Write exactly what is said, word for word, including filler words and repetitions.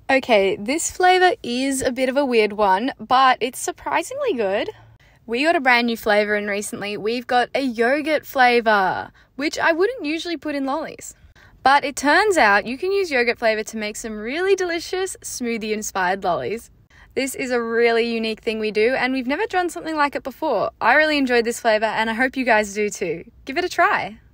Okay, this flavor is a bit of a weird one, but it's surprisingly good. We got a brand new flavor in recently. We've got a yogurt flavor, which I wouldn't usually put in lollies. But it turns out you can use yogurt flavor to make some really delicious smoothie-inspired lollies. This is a really unique thing we do, and we've never done something like it before. I really enjoyed this flavor, and I hope you guys do too. Give it a try.